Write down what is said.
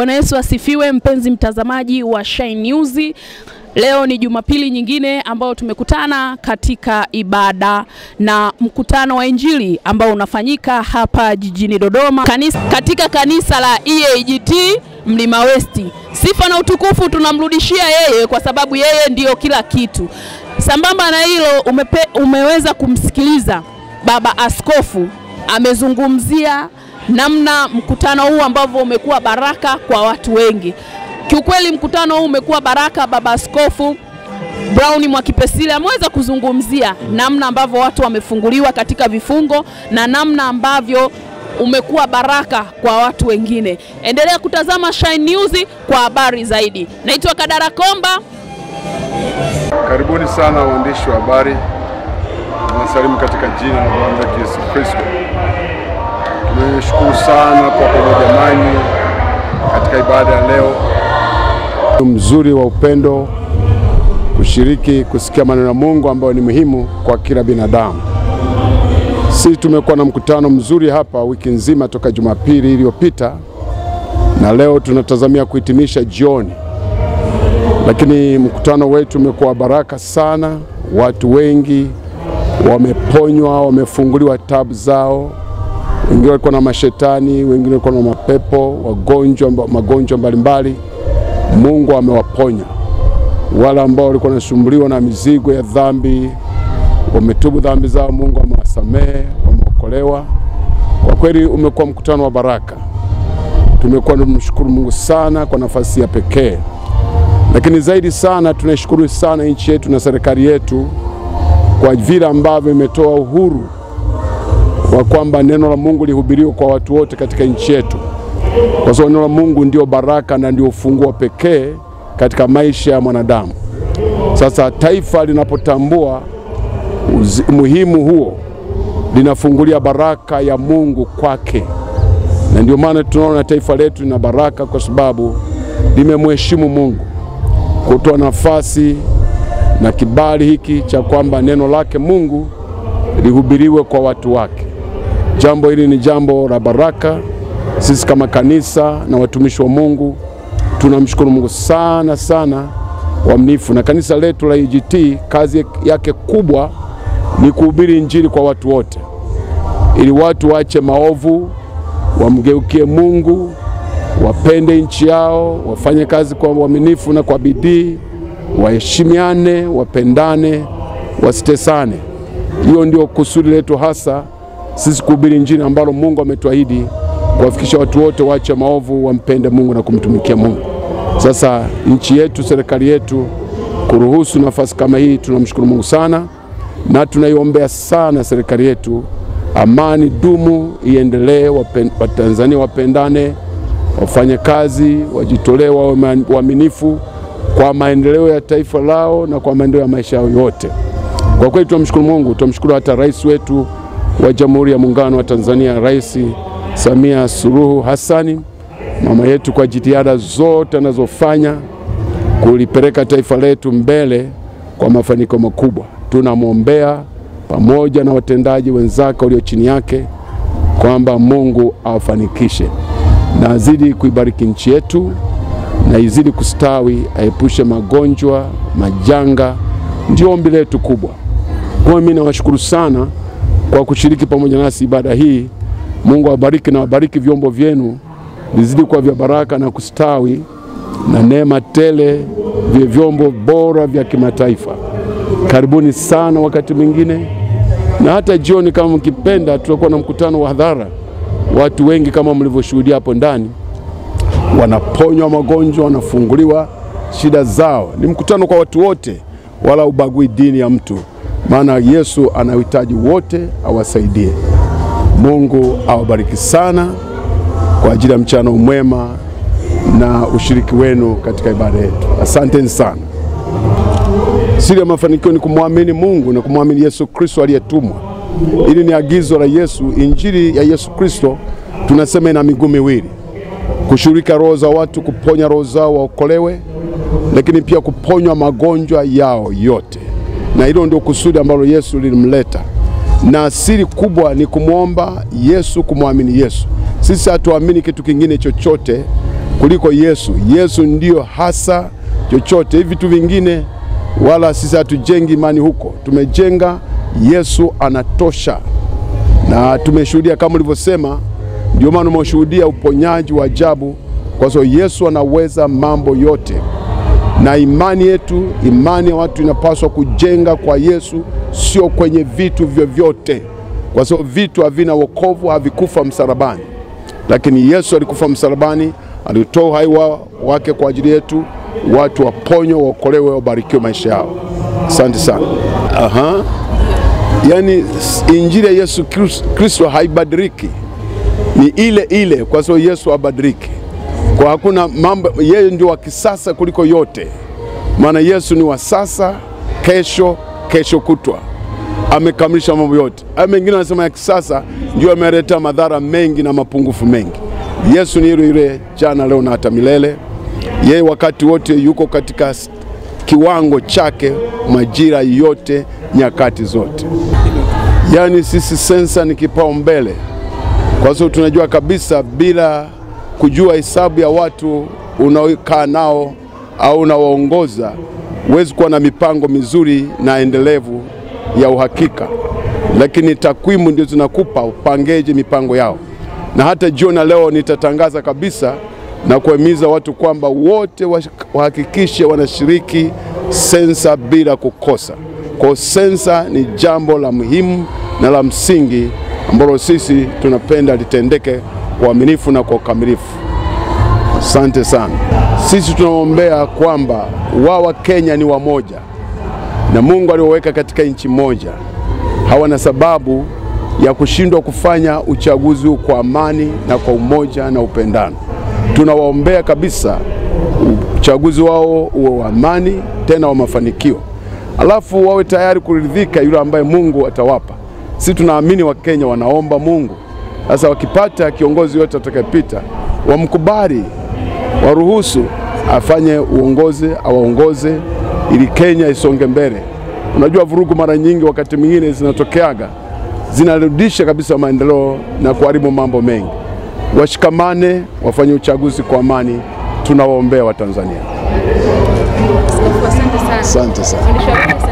Bwana Yesu asifiwe, mpenzi mtazamaji wa Shine News. Leo ni Jumapili nyingine ambao tumekutana katika ibada na mkutano wa Injili ambao unafanyika hapa jijini Dodoma, katika kanisa la EAGT Mlima Westi. Sifa na utukufu tunamrudishia yeye kwa sababu yeye ndio kila kitu. Sambamba na hilo umeweza kumsikiliza Baba Askofu amezungumzia namna mkutano huu ambavyo umekuwa baraka kwa watu wengi. Kiukweli mkutano huu umekuwa baraka. Baba Askofu Mwakipesile ameweza kuzungumzia namna ambavyo watu wamefunguliwa katika vifungo na namna ambavyo umekuwa baraka kwa watu wengine. Endelea kutazama Shine News kwa habari zaidi. Naitwa Kadara Komba. Karibuni sana waandishi wa habari. Tunasalimu katika jina la Bwana Yesu Kristo. Tunashukuru sana kwa pamoja nanyi katika ibada ya leo. Mzuri wa upendo, kushiriki kusikia maneno ya Mungu ambayo ni muhimu kwa kila binadamu. Sisi tumekuwa na mkutano mzuri hapa wiki nzima toka Jumapili iliyopita, na leo tunatazamia kuhitimisha jioni. Lakini mkutano wetu umekuwa baraka sana. Watu wengi wameponywa, wamefunguliwa tabu zao. Wengine walikuwa na mashetani, wengine walikuwa na mapepo, magonjwa mbalimbali. Mungu amewaponya. Wale ambao walikuwa wanasumbuliwa na mizigo ya dhambi, wametubu dhambi zao, Mungu amewasamehe, wameokolewa. Kwa kweli umekuwa mkutano wa baraka. Tumekuwa tunamshukuru Mungu sana kwa nafasi ya pekee. Lakini zaidi sana tunashukuru sana nchi yetu na serikali yetu kwa vile ambavyo imetoa uhuru wa kwamba neno la Mungu lihubiriwe kwa watu wote katika nchi yetu. Kwa sababu neno la Mungu ndio baraka na ndio ufunguo pekee katika maisha ya mwanadamu. Sasa taifa linapotambua muhimu huo, linafungulia baraka ya Mungu kwake. Na ndio maana tunaona taifa letu lina baraka kwa sababu limemheshimu Mungu, kutoa nafasi na kibali hiki cha kwamba neno lake Mungu lihubiriwe kwa watu wake. Jambo hili ni jambo la baraka. Sisi kama kanisa na watumishi wa Mungu tunamshukuru Mungu sana sana waaminifu. Na kanisa letu la EAGT kazi yake kubwa ni kuhubiri Injili kwa watu wote, ili watu waache maovu, wamgeukie Mungu, wapende nchi yao, wafanye kazi kwa uaminifu na kwa bidii, waheshimiane, wapendane, wasitesane. Hiyo ndio kusudi letu hasa, sisi kuhubiri Injili ambalo Mungu ametuahidi kuwafikisha watu wote waache maovu, wampende Mungu na kumtumikia Mungu. Sasa nchi yetu, serikali yetu kuruhusu nafasi kama hii, tunamshukuru Mungu sana na tunaiombea sana serikali yetu. Amani dumu iendelee, Watanzania wapendane, wafanye kazi, wajitolee, waaminifu kwa maendeleo ya taifa lao na kwa maendeleo ya maisha yao yote. Kwa kweli tunamshukuru Mungu, tunamshukuru hata rais wetu wa Jamhuri ya Muungano wa Tanzania, Rais Samia Suluhu Hassani, mama yetu, kwa jitihada zote anazofanya kulipeleka taifa letu mbele kwa mafanikio makubwa. Tunamwombea pamoja na watendaji wenzake walio chini yake kwamba Mungu awafanikishe na azidi kuibariki nchi yetu na izidi kustawi, aepushe magonjwa, majanga. Ndio ombi letu kubwa. Kwa mimi nawashukuru sana kwa kushiriki pamoja nasi ibada hii. Mungu awabariki na wabariki vyombo vyenu, vizidi kwa vya baraka na kustawi na neema tele, vya vyombo bora vya kimataifa. Karibuni sana wakati mwingine, na hata jioni kama mkipenda tutakuwa na mkutano wa hadhara. Watu wengi kama mlivyoshuhudia hapo ndani wanaponywa magonjwa, wanafunguliwa shida zao. Ni mkutano kwa watu wote, wala ubagui dini ya mtu, maana Yesu anahitaji wote awasaidie. Mungu awabariki sana kwa ajili ya mchana mwema na ushiriki wenu katika ibada yetu. Asanteni sana. Siri ya mafanikio ni kumwamini Mungu na kumwamini Yesu Kristo aliyetumwa. Hili ni agizo la Yesu. Injili ya Yesu Kristo tunasema ina miguu miwili: kushirika roho za watu, kuponya roho zao waokolewe, lakini pia kuponywa magonjwa yao yote. Na hilo ndio kusudi ambalo Yesu lilimleta. Na siri kubwa ni kumuomba Yesu, kumwamini Yesu. Sisi hatuamini kitu kingine chochote kuliko Yesu. Yesu ndio hasa chochote. Hivi vitu vingine wala sisi hatujengi imani huko. Tumejenga Yesu anatosha. Na tumeshuhudia kama ulivyosema, ndio maana tumeshuhudia uponyaji wa ajabu, kwa sababu Yesu anaweza mambo yote. Na imani yetu, imani ya watu inapaswa kujenga kwa Yesu, sio kwenye vitu vyovyote. Kwa sababu vitu havina wokovu, havikufa msalabani. Lakini Yesu alikufa msalabani, alitoa uhai wake kwa ajili yetu, watu waponywe, waokolewe, wabarikiwe maisha yao. Asante sana. Yani injili ya Yesu Kristo haibadiliki. Ni ile ile, kwa sababu Yesu habadiliki. Kwa hakuna mambo, yeye ndio wa kisasa kuliko yote. Maana Yesu ni wa sasa, kesho kutwa. Amekamilisha mambo yote. Mengine wanasema ya kisasa ndio ameleta madhara mengi na mapungufu mengi. Yesu ni yule jana, leo na hata milele. Yeye wakati wote yuko katika kiwango chake, majira yote, nyakati zote. Yani sisi sensa ni kipaumbele, kwa sababu tunajua kabisa bila kujua hesabu ya watu unaokaa nao au unawaongoza, huwezi kuwa na mipango mizuri na endelevu ya uhakika. Lakini takwimu ndio zinakupa upangeje mipango yao. Na hata jioni leo nitatangaza kabisa na kuhimiza watu kwamba wote wahakikishe wanashiriki sensa bila kukosa. Kwa sensa ni jambo la muhimu na la msingi ambalo sisi tunapenda litendeke kwa uaminifu na kwa ukamilifu. Asante sana. Sisi tunaombea kwamba wa Kenya ni wamoja, na Mungu alioweka katika nchi moja hawana sababu ya kushindwa kufanya uchaguzi kwa amani na kwa umoja na upendano. Tunawaombea kabisa uchaguzi wao uwe wa amani, tena wa mafanikio. Alafu wawe tayari kuridhika yule ambaye Mungu atawapa. Sisi tunaamini wa Kenya wanaomba Mungu. Sasa wakipata kiongozi yote atakayepita, wamkubali, waruhusu afanye uongozi, awaongoze ili Kenya isonge mbele. Unajua vurugu mara nyingi wakati mwingine zinatokeaga, zinarudisha kabisa maendeleo na kuharibu mambo mengi. Washikamane, wafanye uchaguzi kwa amani. Tunawaombea wa Tanzania. Asante sana. Asante sana.